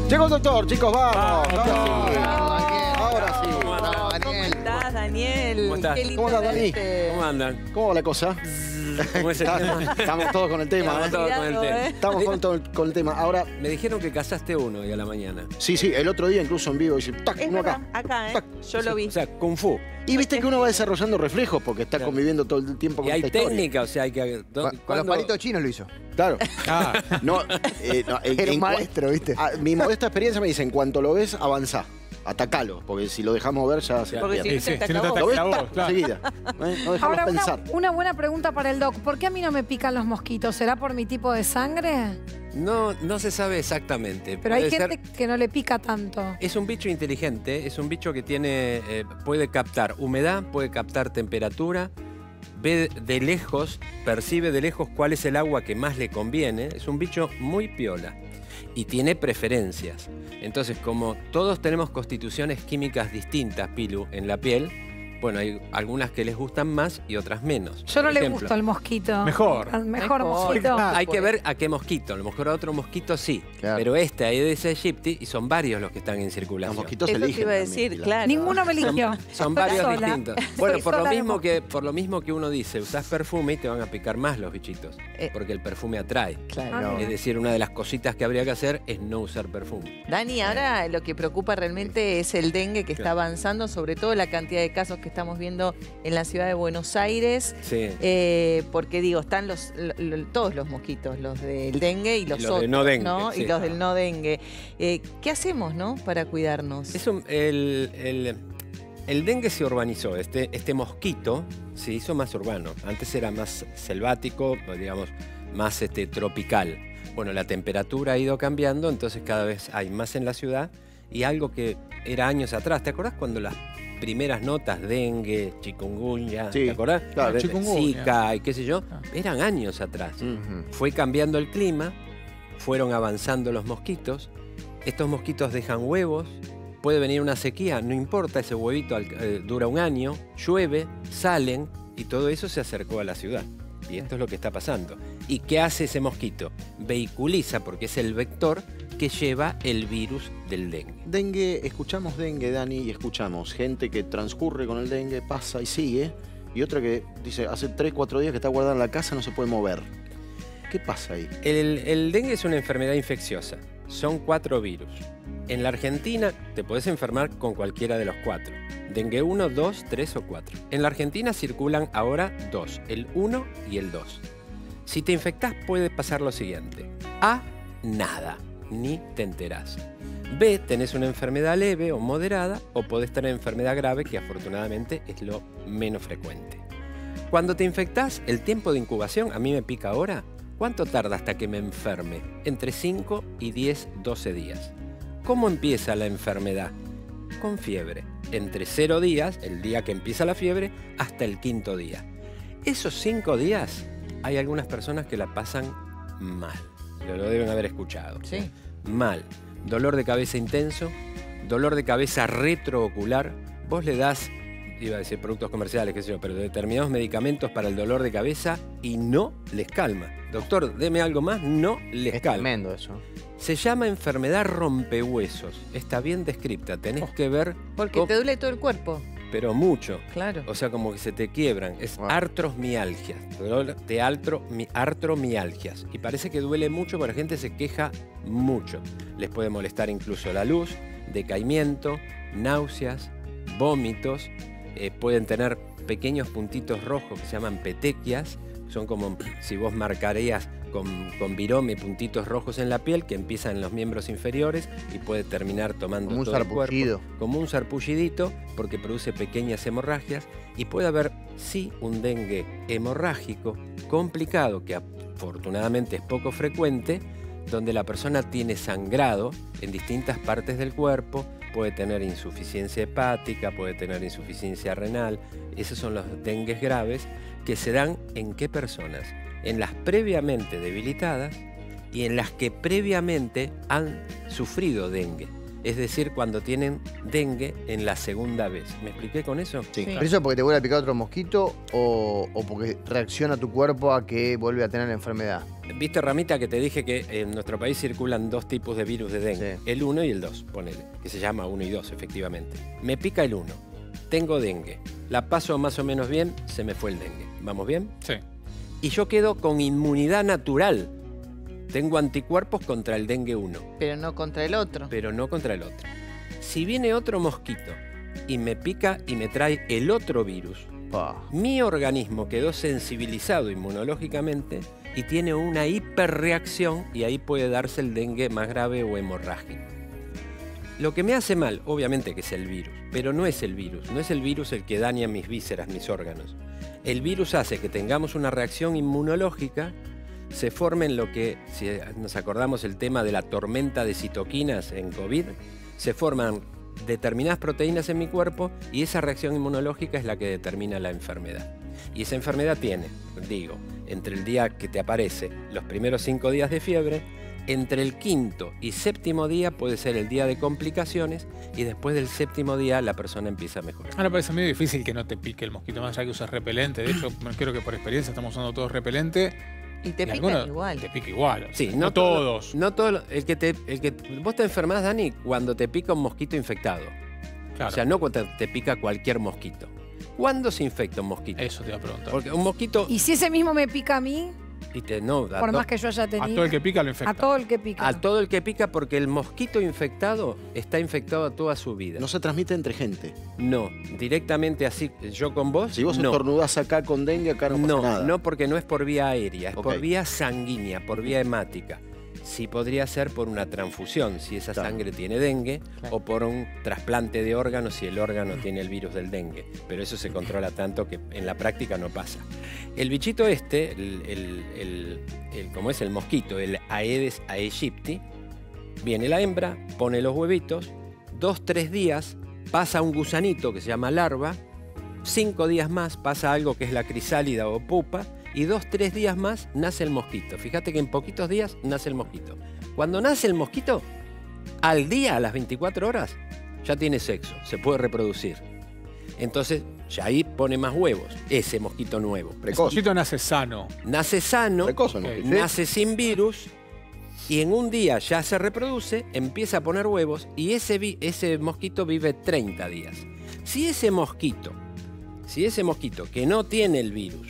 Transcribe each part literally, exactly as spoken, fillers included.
Llegó el doctor, chicos, vamos. Vamos. Ahora sí. ¿Cómo Ahora andan? sí. ¿Cómo estás, Daniel? ¿Cómo estás? Qué lindo ¿Cómo estás, Dani? verte. ¿Cómo andan? ¿Cómo va la cosa? ¿Cómo es el tema? Estamos todos con el tema. Estamos ¿eh? todos con el Cuidado, tema. ¿eh? Estamos con, todo el- con el tema. Ahora, Me dijeron que casaste uno hoy a la mañana. sí, sí, el otro día incluso en vivo dice, tac, Es uno verdad, acá. acá, ¿eh? Tac. Yo lo vi. O sea, Kung Fu. Y viste que uno va desarrollando reflejos porque está Claro. conviviendo todo el tiempo Y con hay esta historia. técnica, o sea, hay que... Con, con los ¿cuándo- palitos chinos lo hizo. Claro. Ah, No, eh, no, en- Era un en cua- maestro, ¿viste? a- mi modesta experiencia me dice, en cuanto lo ves, avanzá. Atacalo, porque si lo dejamos ver ya se Porque pierde. si no te si no te acabó. ¿Lo ves? acabó, Tac, claro. enseguida. ¿Eh? No dejamos Ahora, una, pensar. una buena pregunta para el doc. ¿Por qué a mí no me pican los mosquitos? ¿Será por mi tipo de sangre? no, no se sabe exactamente. Pero hay Puede ser- gente que no le pica tanto. Es un bicho inteligente, es un bicho que tiene, eh, puede captar humedad, puede captar temperatura, ve de lejos, percibe de lejos cuál es el agua que más le conviene. Es un bicho muy piola y tiene preferencias. Entonces, como todos tenemos constituciones químicas distintas, Pilu, en la piel, bueno, hay algunas que les gustan más y otras menos. Yo no Por le ejemplo, gusto el mosquito. Mejor. Al mejor, Mejor. mosquito. Hay que ver a qué mosquito. A lo mejor a otro mosquito sí. Claro. Pero este Aedes aegypti, y son varios los que están en Los circulación. mosquitos Eso te eligen iba a también, decir, Pilar. claro. Ninguno me eligió. Son Estoy varios sola. distintos. Bueno, Estoy por lo, sola de mismo mosquitos. que, por lo mismo que uno dice, usás perfume y te van a picar más los bichitos. Eh. Porque el perfume atrae. Claro. Ah, Es decir, una de las cositas que habría que hacer es no usar perfume. Dani, ahora lo que preocupa realmente es el dengue que está Claro. avanzando, sobre todo la cantidad de casos que estamos viendo en la ciudad de Buenos Aires. Sí. Eh, porque digo, están los, lo- lo- todos los mosquitos, los del dengue y los, Y los otros, del no dengue, ¿no? sí. Y los del no dengue. Eh, ¿Qué hacemos, no, para cuidarnos? Es un- el, el- el dengue se urbanizó. Este, este mosquito se hizo más urbano. Antes era más selvático, o digamos, más este, tropical. Bueno, la temperatura ha ido cambiando, entonces cada vez hay más en la ciudad. Y algo que era años atrás, ¿te acordás cuando las primeras notas, dengue, chikungunya, Sí, ¿te acordás? claro. De- Chikungunya. Zika y qué sé yo, Ah. eran años atrás. Ujú. Fue cambiando el clima, fueron avanzando los mosquitos, estos mosquitos dejan huevos, puede venir una sequía, no importa, ese huevito al- eh, dura un año, llueve, salen y todo eso se acercó a la ciudad. Y esto es lo que está pasando. ¿Y qué hace ese mosquito? Vehiculiza, porque es el vector que lleva el virus del dengue. Dengue, escuchamos dengue, Dani, y escuchamos gente que transcurre con el dengue, pasa y sigue, y otra que dice, hace tres, cuatro días que está guardada en la casa, no se puede mover. ¿Qué pasa ahí? El, el dengue es una enfermedad infecciosa. Son cuatro virus. En la Argentina te podés enfermar con cualquiera de los cuatro. Dengue uno, dos, tres o cuatro. En la Argentina circulan ahora dos, el uno y el dos. Si te infectás puede pasar lo siguiente. A, nada, ni te enterás. B, tenés una enfermedad leve o moderada o podés tener enfermedad grave, que afortunadamente es lo menos frecuente. Cuando te infectás, el tiempo de incubación, a mí me pica ahora, ¿cuánto tarda hasta que me enferme? Entre cinco y diez, doce días. ¿Cómo empieza la enfermedad? Con fiebre. Entre cero días, el día que empieza la fiebre, hasta el quinto día. Esos cinco días, hay algunas personas que la pasan mal. Lo deben haber escuchado. Sí. Mal. Dolor de cabeza intenso, dolor de cabeza retroocular. Vos le das, iba a decir productos comerciales, qué sé yo, pero determinados medicamentos para el dolor de cabeza y no les calma. Doctor, deme algo más, no les Es calma. tremendo eso. Se llama enfermedad rompehuesos. Está bien descripta. Tenés que ver, Porque cómo- te duele todo el cuerpo, pero mucho. claro. O sea, como que se te quiebran. Es Wow. artrosmialgias. Dolor de altro- mi- artromialgias. Y parece que duele mucho, porque la gente se queja mucho. Les puede molestar incluso la luz, decaimiento, náuseas, vómitos. Eh, pueden tener pequeños puntitos rojos que se llaman petequias. Son como si vos marcarías con, con virome puntitos rojos en la piel que empiezan en los miembros inferiores y puede terminar tomando Como un todo el sarpullido. cuerpo. Como un sarpullidito, porque produce pequeñas hemorragias y puede haber, sí, un dengue hemorrágico complicado, que afortunadamente es poco frecuente, donde la persona tiene sangrado en distintas partes del cuerpo, puede tener insuficiencia hepática, puede tener insuficiencia renal. Esos son los dengues graves que se dan en qué personas, en las previamente debilitadas y en las que previamente han sufrido dengue. Es decir, cuando tienen dengue en la segunda vez. ¿Me expliqué con eso? Sí. Sí. ¿Pero eso porque te vuelve a picar otro mosquito o, o porque reacciona tu cuerpo a que vuelve a tener la enfermedad? viste, Ramita, que te dije que en nuestro país circulan dos tipos de virus de dengue. Sí. El uno y el dos, ponele, que se llama uno y dos, efectivamente. Me pica el uno, tengo dengue, la paso más o menos bien, se me fue el dengue. ¿Vamos bien? Sí. Y yo quedo con inmunidad natural. Tengo anticuerpos contra el dengue uno, Pero no contra el otro. pero no contra el otro. Si viene otro mosquito y me pica y me trae el otro virus, Pa. mi organismo quedó sensibilizado inmunológicamente y tiene una hiperreacción y ahí puede darse el dengue más grave o hemorrágico. Lo que me hace mal, obviamente que es el virus, pero no es el virus, no es el virus el que daña mis vísceras, mis órganos. El virus hace que tengamos una reacción inmunológica, se formen lo que, si nos acordamos el tema de la tormenta de citoquinas en COVID, se forman determinadas proteínas en mi cuerpo y esa reacción inmunológica es la que determina la enfermedad. Y esa enfermedad tiene, digo, entre el día que te aparece, los primeros cinco días de fiebre, entre el quinto y séptimo día puede ser el día de complicaciones y después del séptimo día la persona empieza a mejorar. Ahora parece medio difícil que no te pique el mosquito, más allá que usas repelente. De hecho, creo que por experiencia estamos usando todos repelente. Y te y pican algunos igual. Te pica igual. o sea, Sí, no, no todo- todos. No todo, el que te, el que vos te enfermas, Dani, cuando te pica un mosquito infectado. Claro. O sea, no cuando te, te pica cualquier mosquito. ¿Cuándo se infecta un mosquito? Eso te iba a preguntar. Porque un mosquito Y si ese mismo me pica a mí, y te, no, a, por to- más que yo haya A tenido. todo el que pica lo infecta. A todo el que pica. a todo el que pica, porque el mosquito infectado está infectado toda su vida. No se transmite entre gente. No, directamente así, yo con vos, Si vos no. estornudás acá con dengue, acá no pasa No, nada. no, porque no es por vía aérea, es Ok. por vía sanguínea, por vía hemática. Sí podría ser por una transfusión, si esa Claro. sangre tiene dengue, Claro. o por un trasplante de órganos si el órgano tiene el virus del dengue. Pero eso se controla tanto que en la práctica no pasa. El bichito este, el, el- el- el- como es el mosquito, el Aedes aegypti, viene la hembra, pone los huevitos, dos, tres días, pasa un gusanito que se llama larva, cinco días más pasa algo que es la crisálida o pupa, y dos, tres días más nace el mosquito. Fíjate que en poquitos días nace el mosquito. Cuando nace el mosquito, al día, a las veinticuatro horas, ya tiene sexo, se puede reproducir. Entonces, ya ahí pone más huevos, ese mosquito nuevo. El Precoz. mosquito nace sano. Nace sano, Precoz, ¿no? Ok. ¿Sí? nace sin virus, y en un día ya se reproduce, empieza a poner huevos, y ese, vi- ese mosquito vive treinta días. Si ese mosquito, si ese mosquito que no tiene el virus,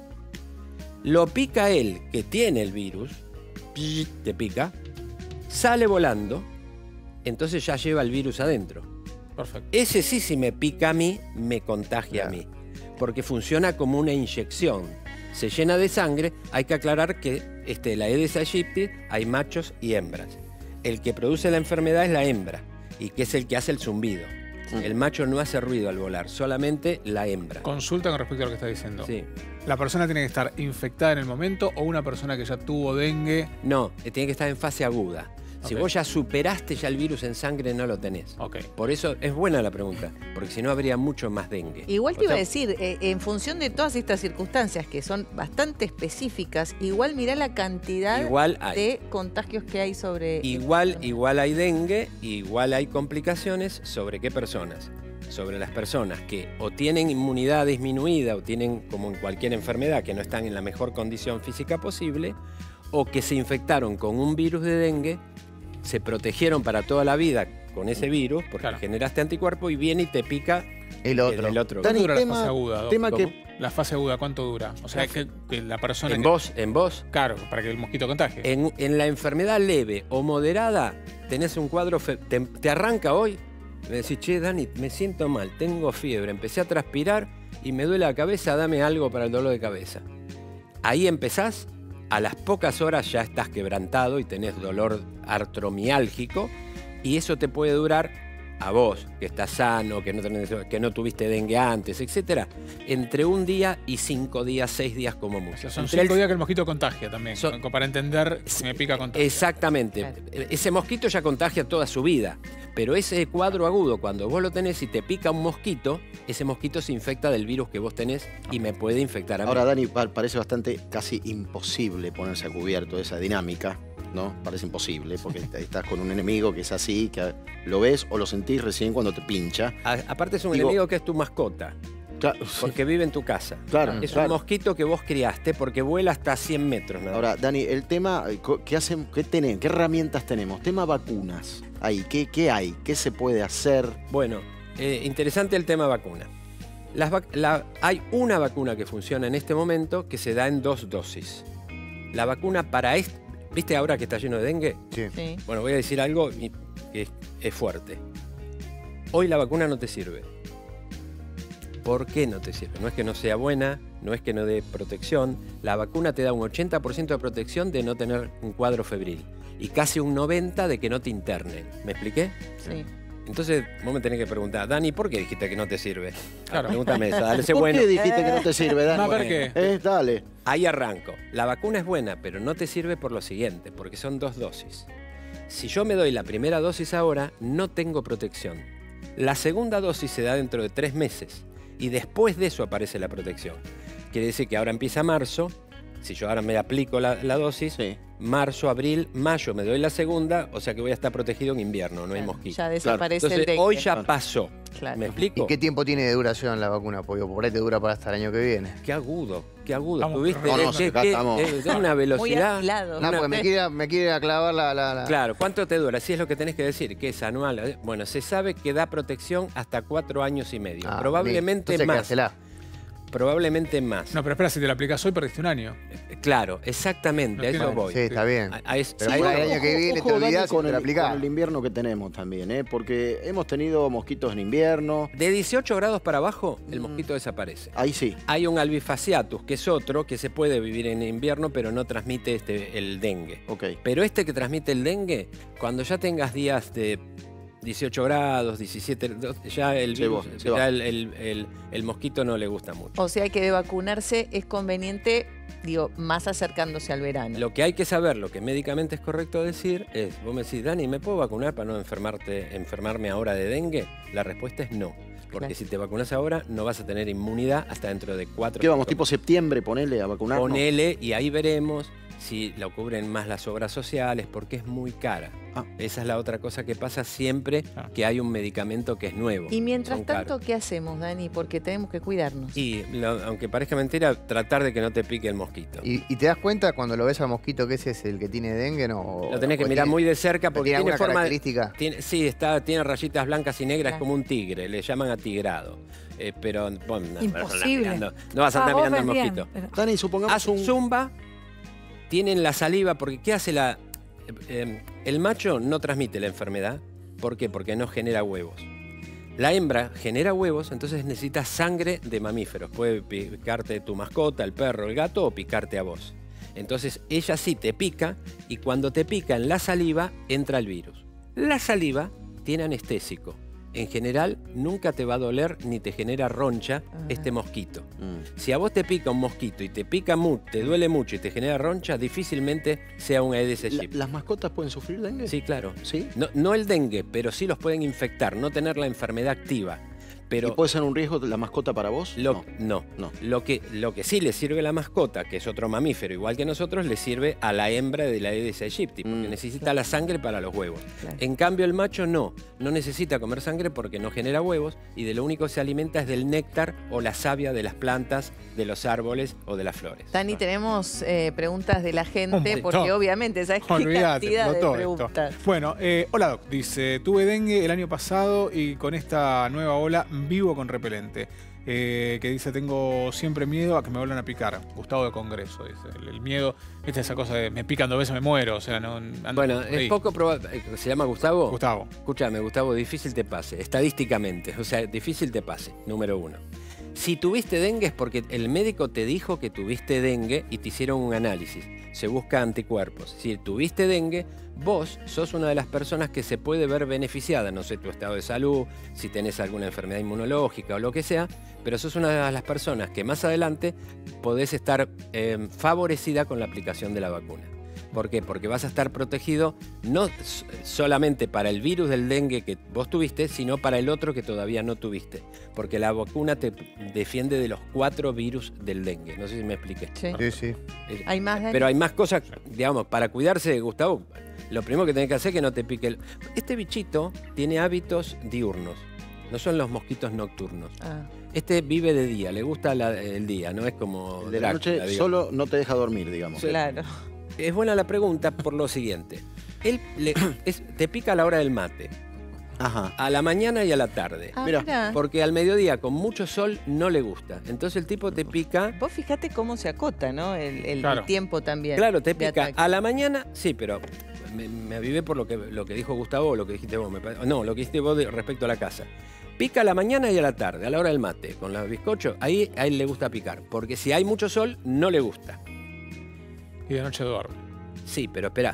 lo pica él que tiene el virus, pi, te pica, sale volando, entonces ya lleva el virus adentro. Perfecto. Ese sí, si me pica a mí, me contagia Claro. a mí. Porque funciona como una inyección. Se llena de sangre. Hay que aclarar que este, la Aedes aegypti hay machos y hembras. El que produce la enfermedad es la hembra y que es el que hace el zumbido. Mm. El macho no hace ruido al volar, solamente la hembra. Consulta con respecto a lo que está diciendo. Sí. ¿La persona tiene que estar infectada en el momento o una persona que ya tuvo dengue? No, eh, tiene que estar en fase aguda. Si Ok. vos ya superaste ya el virus en sangre, no lo tenés. Ok. Por eso es buena la pregunta, porque si no habría mucho más dengue. Igual te O iba a sea, decir, eh, en función de todas estas circunstancias que son bastante específicas, igual mirá la cantidad Igual hay. de contagios que hay sobre... Igual, igual hay dengue, igual hay complicaciones. ¿Sobre qué personas? Sobre las personas que o tienen inmunidad disminuida o tienen, como en cualquier enfermedad, que no están en la mejor condición física posible, o que se infectaron con un virus de dengue, se protegieron para toda la vida con ese virus, porque Claro. generaste anticuerpo y viene y te pica El otro. el otro. Dani, ¿Cuánto dura la tema, fase aguda, Doc? tema ¿Cómo? que ¿La fase aguda cuánto dura? O sea, que, que la persona en que... vos, en vos. Claro, para que el mosquito contagie. En, en la enfermedad leve o moderada, tenés un cuadro, fe- te, te arranca hoy, me decís, che, Dani, me siento mal, tengo fiebre, empecé a transpirar y me duele la cabeza, dame algo para el dolor de cabeza. Ahí empezás, a las pocas horas ya estás quebrantado y tenés dolor artromiálgico y eso te puede durar a vos, que estás sano, que no, tenés, que no tuviste dengue antes, etcétera, entre un día y cinco días, seis días como O mucho. sea, son Entre el- cinco días que el mosquito contagia también. Son- como para entender si me pica contagia. Exactamente. Claro. Ese mosquito ya contagia toda su vida. Pero ese cuadro agudo, cuando vos lo tenés y te pica un mosquito, ese mosquito se infecta del virus que vos tenés y me puede infectar a mí. ahora, Dani, pa- parece bastante casi imposible ponerse a cubierto de esa dinámica, ¿no? Parece imposible, porque est- estás con un enemigo que es así, que lo ves o lo sentís recién cuando te pincha. A- aparte es un Digo- enemigo que es tu mascota. Claro, porque vive en tu casa. Claro, Es claro. un mosquito que vos criaste porque vuela hasta cien metros. nada Ahora, más. Dani, el tema, ¿qué, hacen, qué, tenemos, ¿qué herramientas tenemos? Tema vacunas. Ahí, ¿qué, qué hay? ¿Qué se puede hacer? Bueno, eh, interesante el tema vacuna. Las vac la, hay una vacuna que funciona en este momento que se da en dos dosis. La vacuna para este... ¿Viste ahora que está lleno de dengue? Sí. Sí. Bueno, voy a decir algo y- que es, es fuerte. Hoy la vacuna no te sirve. ¿Por qué no te sirve? No es que no sea buena, no es que no dé protección. La vacuna te da un ochenta por ciento de protección de no tener un cuadro febril y casi un noventa por ciento de que no te internen. ¿Me expliqué? Sí. Entonces vos me tenés que preguntar, Dani, ¿por qué dijiste que no te sirve? Claro. Pregúntame esa, dale ese ¿Por bueno. qué dijiste que no te sirve, Dani? A ver qué. Eh, dale. Ahí arranco. La vacuna es buena, pero no te sirve por lo siguiente, porque son dos dosis. Si yo me doy la primera dosis ahora, no tengo protección. La segunda dosis se da dentro de tres meses y después de eso aparece la protección. Quiere decir que ahora empieza marzo, si yo ahora me aplico la, la dosis, Sí. marzo, abril, mayo me doy la segunda, o sea que voy a estar protegido en invierno, no hay Claro, mosquito. Ya desaparece Entonces el dengue. hoy ya pasó. Claro. ¿Me explico? ¿Y qué tiempo tiene de duración la vacuna? Porque por ahí te dura para hasta el año que viene. Qué agudo, qué agudo. Estamos- Tuviste No, no, eh, acá qué- estamos. eh, de una Muy velocidad. afilado. No, una- porque me quiere, me quiere aclavar la... la, la- Claro, ¿cuánto te dura? Si es lo que tenés que decir, que es anual. eh, Bueno, se sabe que da protección hasta cuatro años y medio. Ah, Probablemente listo. Entonces, más. quédasela. Probablemente más. No, pero espera, si te la aplicas hoy perdiste un año. Eh, Claro, exactamente, No a eso tiene- voy. Sí, está bien. A- a es- Pero a por eso ahí el voy. año que viene te Ojo, Dani, olvidás y con te el, la aplicás. con el invierno que tenemos también, ¿eh? Porque hemos tenido mosquitos en invierno. De dieciocho grados para abajo, el Mm. mosquito desaparece. Ahí sí. Hay un albifaciatus, que es otro, que se puede vivir en invierno, pero no transmite este, el dengue. Ok. Pero este que transmite el dengue, cuando ya tengas días de dieciocho grados, diecisiete, do- ya el Se virus, va, se ya va. el, el- el- el mosquito no le gusta mucho. O sea que de vacunarse es conveniente, digo, más acercándose al verano. Lo que hay que saber, lo que médicamente es correcto decir, es, vos me decís, Dani, ¿me puedo vacunar para no enfermarte, enfermarme ahora de dengue? La respuesta es no. Porque Claro. si te vacunas ahora, no vas a tener inmunidad hasta dentro de cuatro ¿Qué vamos? cinco Tipo septiembre, ponele a vacunarnos. Ponele y ahí veremos si lo cubren más las obras sociales, porque es muy cara. Ah. Esa es la otra cosa que pasa siempre Ah. que hay un medicamento que es nuevo. Y mientras Son tanto, caros. ¿qué hacemos, Dani? Porque tenemos que cuidarnos. Y lo- aunque parezca mentira, tratar de que no te pique el mosquito. ¿Y, y te das cuenta cuando lo ves al mosquito que ese es el que tiene dengue? No, Lo tenés que o mirar tiene- muy de cerca ¿Tiene porque tiene alguna forma. característica? Tiene, sí, está, tiene rayitas blancas y negras, es Claro. como un tigre, le llaman atigrado. Eh, pero bueno, no, Imposible. No, vas a andar mirando, no vas a Ah, andar vos mirando al ves bien, mosquito. pero- Dani, supongamos Haz un... zumba, tienen la saliva, porque ¿qué hace la...? eh, eh, el macho no transmite la enfermedad. ¿Por qué? Porque no genera huevos. La hembra genera huevos, entonces necesita sangre de mamíferos. Puede picarte tu mascota, el perro, el gato, o picarte a vos. Entonces ella sí te pica, y cuando te pica en la saliva, entra el virus. La saliva tiene anestésico. En general, nunca te va a doler ni te genera roncha Ah. este mosquito. Mm. Si a vos te pica un mosquito y te pica mucho, te duele mucho y te genera roncha, difícilmente sea un Aedes La- aegypti. ¿Las mascotas pueden sufrir dengue? Sí, claro. ¿Sí? No, no el dengue, pero sí los pueden infectar, no tener la enfermedad activa. Pero ¿Y puede ser un riesgo la mascota para vos? lo, No. no, No. Lo, que, lo que sí le sirve a la mascota, que es otro mamífero igual que nosotros, le sirve a la hembra de la Aedes aegypti, porque Mm. necesita la sangre para los huevos. Claro. En cambio el macho no, no necesita comer sangre porque no genera huevos y de lo único que se alimenta es del néctar o la savia de las plantas, de los árboles o de las flores. Dani, tenemos eh, preguntas de la Un gente, montón. porque obviamente, ¿sabes qué Olvídate, cantidad de explotó esto. preguntas? Bueno, eh, hola Doc, dice, tuve dengue el año pasado y con esta nueva ola vivo con repelente. Eh, que dice, tengo siempre miedo a que me vuelvan a picar. Gustavo de Congreso, dice. El, el miedo, esta es esa cosa de me pican dos veces, me muero. O sea, no... ando Bueno, por ahí. es poco probable. ¿Se llama Gustavo? Gustavo. Escúchame, Gustavo, difícil te pase, estadísticamente, o sea, difícil te pase, número uno. Si tuviste dengue es porque el médico te dijo que tuviste dengue y te hicieron un análisis. Se busca anticuerpos. Si tuviste dengue, vos sos una de las personas que se puede ver beneficiada, no sé tu estado de salud, si tenés alguna enfermedad inmunológica o lo que sea, pero sos una de las personas que más adelante podés estar eh, favorecida con la aplicación de la vacuna. ¿Por qué? Porque vas a estar protegido no s- solamente para el virus del dengue que vos tuviste, sino para el otro que todavía no tuviste. Porque la vacuna te defiende de los cuatro virus del dengue. No sé si me expliqué. Sí. Sí, sí. Eh, ¿Hay más, Dani? Pero hay más cosas, digamos, para cuidarse, Gustavo, lo primero que tenés que hacer es que no te pique el... Este bichito tiene hábitos diurnos. no son los mosquitos nocturnos. Ah. Este vive de día, le gusta la- el día, no es como El de la Drácula, noche digamos. solo no te deja dormir, digamos. Claro. Es buena la pregunta por lo siguiente. Él le- es- te pica a la hora del mate, Ajá. a la mañana y a la tarde. Ah, Mirá, mirá. Porque al mediodía con mucho sol no le gusta. Entonces el tipo te pica. Vos fijate cómo se acota, ¿no? El, el Claro. tiempo también. Claro, te de pica ataque. a la mañana, sí, pero me, me avivé por lo que, lo que dijo Gustavo o lo que dijiste vos. me pare- no, lo que dijiste vos de- respecto a la casa. Pica a la mañana y a la tarde, a la hora del mate, con los bizcochos. Ahí a él le gusta picar. Porque si hay mucho sol, no le gusta. Y de noche duerme. Sí, pero espera.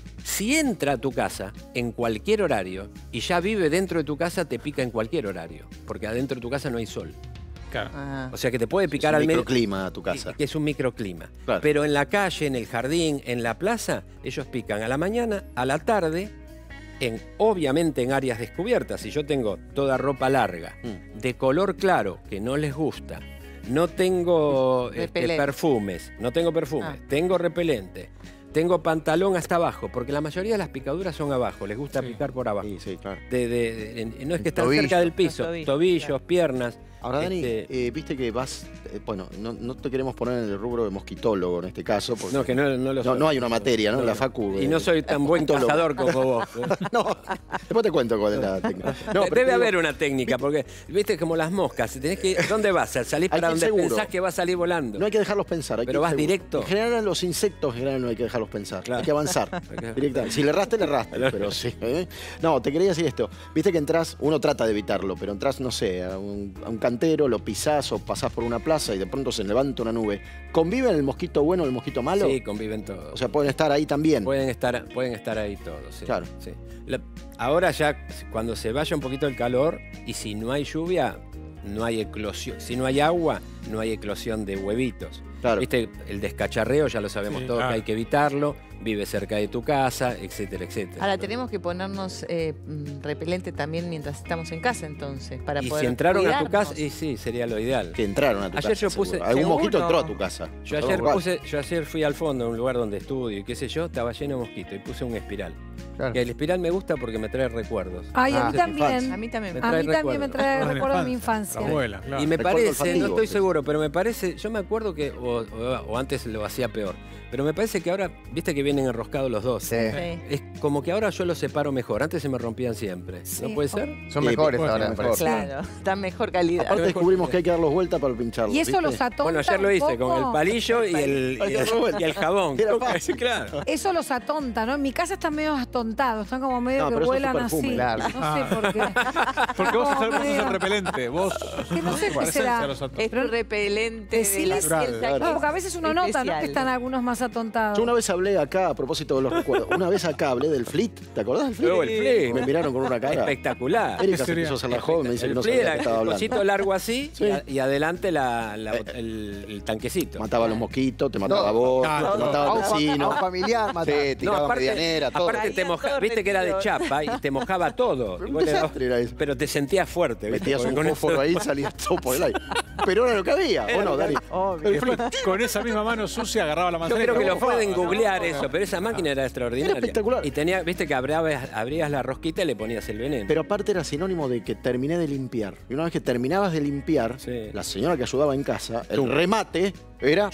Si entra a tu casa en cualquier horario y ya vive dentro de tu casa, te pica en cualquier horario. Porque adentro de tu casa no hay sol. Claro. Ah. O sea que te puede es picar un al medio. microclima a tu casa. Que es un microclima. Claro. Pero en la calle, en el jardín, en la plaza, ellos pican a la mañana, a la tarde, en, obviamente en áreas descubiertas. Si yo tengo toda ropa larga, Mm. de color claro, que no les gusta, no tengo este, Repelente. perfumes, no tengo perfumes, Ah. tengo repelente, tengo pantalón hasta abajo, porque la mayoría de las picaduras son abajo, les gusta Sí. picar por abajo. Sí, sí, claro. De- de- de- en- no es que están Tobillo. cerca del piso, Los tobillos, tobillos, claro. piernas. Ahora, Dani, este, eh, viste que vas, eh, bueno, no, no te queremos poner en el rubro de mosquitólogo en este caso, porque no, que no, no lo no, soy. no hay una materia, ¿no? La facu. Y eh, no soy tan buen mosquitólogo. cazador como vos. ¿eh? No, después te cuento cuál es la técnica. No, pero te Debe digo, haber una técnica, porque viste como las moscas, tenés que ir- ¿dónde vas? Salís Hay para que ir donde seguro. pensás que va a salir volando. No hay que dejarlos pensar. Hay Pero que ir vas seguro. directo. En general, los insectos en general no hay que dejarlos pensar. Claro. Hay que avanzar. que- directamente. Si le erraste, le erraste. Pero sí. ¿eh? No, te quería decir esto. Viste que entras, uno trata de evitarlo, pero entras, no sé, a un, a un cantero, lo pisás o pasás por una plaza y de pronto se levanta una nube. ¿Conviven el mosquito bueno y el mosquito malo? Sí, conviven todos. O sea, pueden estar ahí también. pueden estar, pueden estar ahí todos. Sí, Claro. sí. La- ahora ya, cuando se vaya un poquito el calor y si no hay lluvia, no hay eclosión. Si no hay agua, no hay eclosión de huevitos. Claro. Viste, el descacharreo ya lo sabemos Sí, todos claro. que hay que evitarlo. Vive cerca de tu casa, etcétera, etcétera. Ahora tenemos que ponernos eh, mm, repelente también mientras estamos en casa, entonces, para y poder si entraron a tu cuidarnos. casa, y sí, sería lo ideal. Que entraron a tu Ayer casa. yo puse- seguro. Algún seguro. mosquito entró a tu casa. Yo Perdón, ayer, Val. puse, yo ayer fui al fondo, a un lugar donde estudio y qué sé yo, estaba lleno de mosquitos y puse un espiral. Claro. Que el espiral me gusta porque me trae recuerdos. Ay, a Ah, mí de también. infancia. A mí también. Me A trae mí también me recuerdos. trae Recuerdos de recuerdos de mi infancia. infancia. La abuela, claro. Y me Recuerdo parece, no olfativo, estoy sí. seguro, pero me parece, yo me acuerdo que, o, o- o antes lo hacía peor, pero me parece que ahora, viste que vienen enroscados los dos. Sí. Sí. Es como que ahora yo los separo mejor, antes se me rompían siempre. Sí. ¿No puede ser? Son Sí, mejores mejor, ahora, me mejor. parece. Claro, está mejor calidad. Aparte descubrimos que hay que darlos vuelta para pincharlos. Y eso ¿viste? los atonta Bueno, ayer lo un hice con poco. el palillo y el, Ay, y el, qué bueno. y el jabón. Era fácil. Sí, claro. Eso los atonta, ¿no? En mi casa están medio atontados, están como medio No, que pero eso es vuelan su perfume. así. Claro. No Ah. sé por qué. Porque vos, Como sos- vos sos medio- el repelente. Vos. Que no sé qué parecés será. a los otros. Es tu repelente de la Decilis- piel Claro, No, porque a veces uno nota, ¿no? especial. Que están algunos más atontados. Yo una vez hablé acá, a propósito de los recuerdos, una vez acá hablé del flit. ¿Te acordás del flit? Luego el flit. Me miraron con una cara. Espectacular. Erika se sería? quiso hacer la joven, me dice que El no flit sabía de era qué estaba el hablando. cosito largo así Sí. y, a- y adelante la, la- el, el tanquecito. Mataba a los mosquitos, te mataba No, a vos, claro, te no, mataba A al un, fa- a vecino. un familiar, mata. Sí, No, tiraba aparte, medianera, todo. aparte te Caía moja, todo viste que era de retiro. chapa y te mojaba todo. Pero Y un vos le dabas- desastre era eso. pero te sentías fuerte, ¿viste? Metías Porque un con eso- fósforo ahí y salías todo por el aire. Pero era lo que había, ¿o no, Dani? Obvio. El flit. Con esa misma mano sucia agarraba la Yo manzana. creo que y lo la pueden mojaba. googlear eso, pero esa máquina era extraordinaria. Era espectacular. Y tenía, viste que abrías, abrías la rosquita y le ponías el veneno. Pero aparte era sinónimo de que terminé de limpiar. Y una vez que terminabas de limpiar, Sí. la señora que ayudaba en casa, el remate era...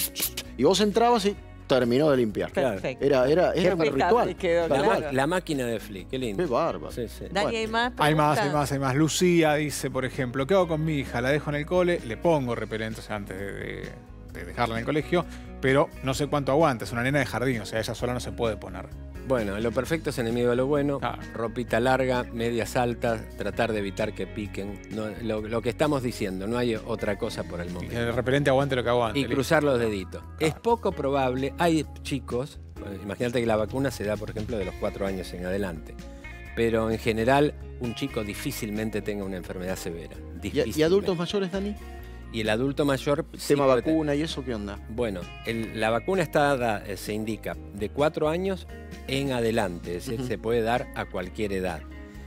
Y vos entrabas y terminó de limpiar. Claro. Perfecto. Era, era, era un impecable ritual. quedó, Tal la, cual. ma- la máquina de Flick, qué lindo. Qué bárbaro. Sí, sí. Dani, Bueno. ¿hay más Hay más, hay preguntas? más, hay más. Lucía dice, por ejemplo, ¿qué hago con mi hija? La dejo en el cole, le pongo repelente, o sea, antes de, de- de dejarla en el colegio, pero no sé cuánto aguanta, es una nena de jardín, o sea, ella sola no se puede poner. Bueno, lo perfecto es enemigo de lo bueno. Ah. Ropita larga, medias altas, tratar de evitar que piquen. No, lo, lo que estamos diciendo, no hay otra cosa por el Y que momento. el repelente aguante lo que aguante. Y listo. cruzar los deditos. Es poco probable, hay chicos, eh, imagínate que la vacuna se da, por ejemplo, de los cuatro años en adelante. Pero en general, un chico difícilmente tenga una enfermedad severa. ¿Y, y Difícilmente. adultos mayores, Dani? Y el adulto mayor. sí Tema puede tener- vacuna y eso, ¿qué onda? Bueno, el- la vacuna está da- eh, se indica de cuatro años en adelante, es decir, Ujú. se puede dar a cualquier edad.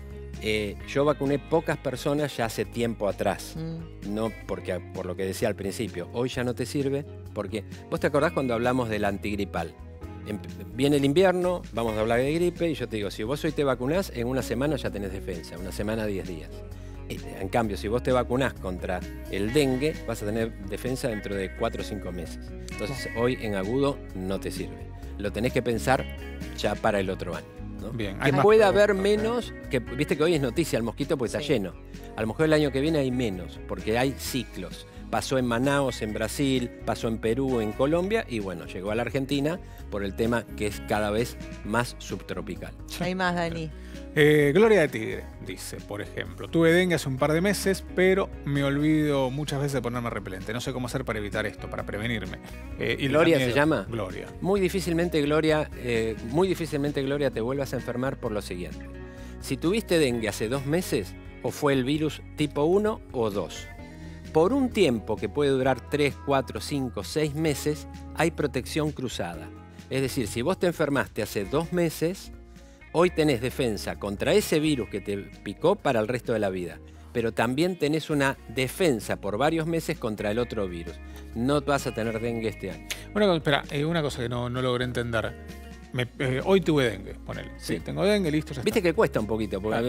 Eh, yo vacuné pocas personas ya hace tiempo atrás, Mm. no porque por lo que decía al principio, hoy ya no te sirve, porque vos te acordás cuando hablamos del antigripal. Em- Viene el invierno, vamos a hablar de gripe y yo te digo, si vos hoy te vacunás, en una semana ya tenés defensa, una semana, diez días. En cambio, si vos te vacunás contra el dengue, vas a tener defensa dentro de cuatro o cinco meses. Entonces, hoy en agudo no te sirve. Lo tenés que pensar ya para el otro año, ¿no? Bien, hay Que más puede haber productos, ¿eh? menos, que viste que hoy es noticia el mosquito porque está Sí. lleno. A lo mejor el año que viene hay menos, porque hay ciclos. Pasó en Manaos, en Brasil, pasó en Perú, en Colombia, y bueno, llegó a la Argentina por el tema que es cada vez más subtropical. Hay más, Dani. Eh, Gloria de Tigre dice, por ejemplo, tuve dengue hace un par de meses, pero me olvido muchas veces de ponerme repelente. No sé cómo hacer para evitar esto, para prevenirme. Eh, y le da ¿Gloria miedo. se llama? Gloria. Muy difícilmente, Gloria, eh, muy difícilmente, Gloria, te vuelvas a enfermar por lo siguiente. Si tuviste dengue hace dos meses, o fue el virus tipo uno o dos. Por un tiempo que puede durar tres, cuatro, cinco, seis meses, hay protección cruzada. Es decir, si vos te enfermaste hace dos meses, hoy tenés defensa contra ese virus que te picó para el resto de la vida. Pero también tenés una defensa por varios meses contra el otro virus. No vas a tener dengue este año. Una cosa, espera, eh, una cosa que no, no logré entender. Me- eh, hoy tuve dengue, ponele. Sí, Sí. tengo dengue, listo, ya Viste está. que cuesta un poquito. Porque,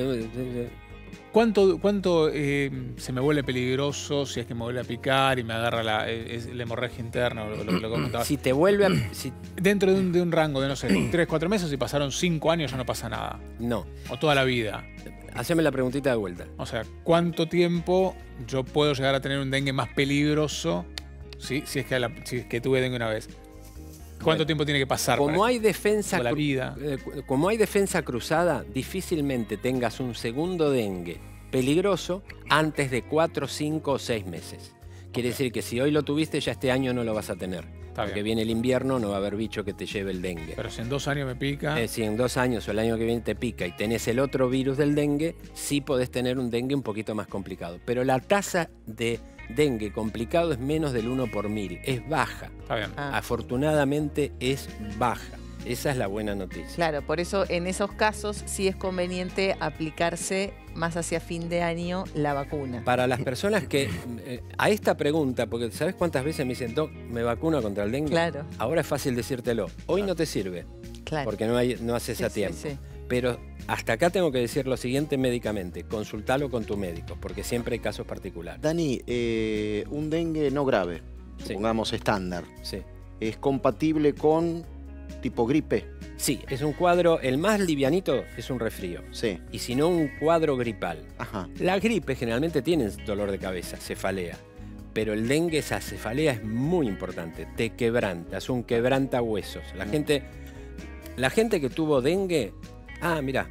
¿Cuánto, cuánto eh, se me vuelve peligroso si es que me vuelve a picar y me agarra la, eh, es la hemorragia interna? Lo, lo, lo que comentabas? si te vuelve a... si- Dentro de un, de un rango de, no sé, tres, cuatro meses y pasaron cinco años ya no pasa nada. no. O toda la vida. Haceme la preguntita de vuelta. O sea, ¿cuánto tiempo yo puedo llegar a tener un dengue más peligroso si, si, es, que la- si es que tuve dengue una vez? ¿Cuánto Bueno, tiempo tiene que pasar? Como para hay defensa, toda la cru- vida? eh, cu- como hay defensa cruzada, difícilmente tengas un segundo dengue peligroso antes de cuatro, cinco o seis meses. Quiere decir que si hoy lo tuviste, ya este año no lo vas a tener. Está porque bien. viene el invierno, no va a haber bicho que te lleve el dengue. Pero si en dos años me pica... Eh, si en dos años o el año que viene te pica y tenés el otro virus del dengue, sí podés tener un dengue un poquito más complicado. Pero la tasa de dengue complicado es menos del uno por mil. Es baja. Está bien. Ah. Afortunadamente es baja. Esa es la buena noticia. Claro, por eso en esos casos sí es conveniente aplicarse más hacia fin de año la vacuna. Para las personas que eh, a esta pregunta, porque ¿sabes cuántas veces me dicen, Doc, me vacuno contra el dengue? Claro, Ahora es fácil decírtelo. Hoy no te sirve, claro. porque no, hay, no haces Sí, a sí, tiempo. sí. Pero hasta acá tengo que decir lo siguiente médicamente. Consultalo con tu médico, porque siempre hay casos particulares. Dani, eh, un dengue no grave, Sí. pongamos estándar, Sí. ¿es compatible con tipo gripe? Sí, es un cuadro, el más livianito es un resfrío. Sí. Y si no, un cuadro gripal. Ajá. Las gripes generalmente tienen dolor de cabeza, cefalea. Pero el dengue, esa cefalea es muy importante. Te quebranta, es un quebranta huesos. La Mm. gente, la gente que tuvo dengue, ah, mira,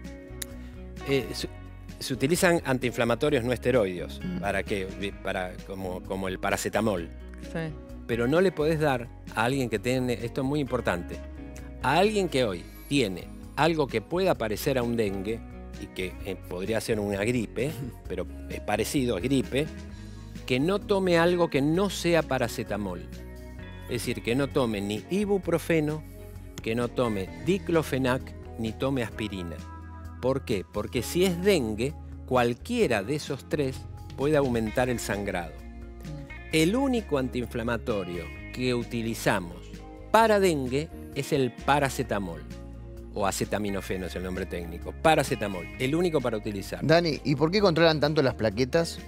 eh, se, se utilizan antiinflamatorios no esteroideos. Mm. ¿Para qué? Para, como, como el paracetamol. Sí. Pero no le podés dar a alguien que tiene, esto es muy importante, a alguien que hoy tiene algo que pueda parecer a un dengue y que eh, podría ser una gripe, pero es parecido a gripe, que no tome algo que no sea paracetamol. Es decir, que no tome ni ibuprofeno, que no tome diclofenac, ni tome aspirina. ¿Por qué? Porque si es dengue, cualquiera de esos tres puede aumentar el sangrado. El único antiinflamatorio que utilizamos para dengue es el paracetamol, o acetaminofeno es el nombre técnico. Paracetamol, el único para utilizar. Dani, ¿y por qué controlan tanto las plaquetas?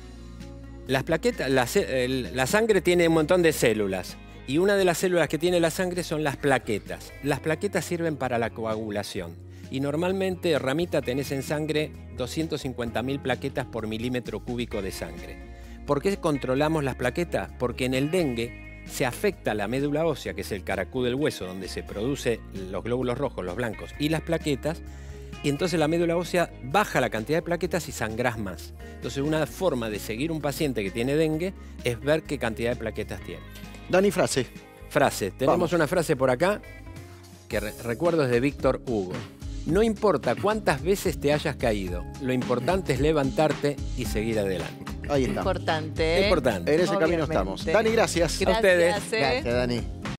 Las plaquetas, la, ce- el- la sangre tiene un montón de células y una de las células que tiene la sangre son las plaquetas. Las plaquetas sirven para la coagulación y normalmente, Ramita, tenés en sangre doscientas cincuenta mil plaquetas por milímetro cúbico de sangre. ¿Por qué controlamos las plaquetas? Porque en el dengue se afecta la médula ósea, que es el caracú del hueso, donde se producen los glóbulos rojos, los blancos y las plaquetas, y entonces la médula ósea baja la cantidad de plaquetas y sangrás más. Entonces una forma de seguir un paciente que tiene dengue es ver qué cantidad de plaquetas tiene. Dani, frase. Frase, tenemos Vamos. una frase por acá que re- recuerdo es de Víctor Hugo. No importa cuántas veces te hayas caído, lo importante es levantarte y seguir adelante. Ahí está. Importante. ¿eh? Importante. En ese camino Obviamente. estamos. Dani, gracias. A ustedes. Gracias, ¿eh? Gracias, Dani.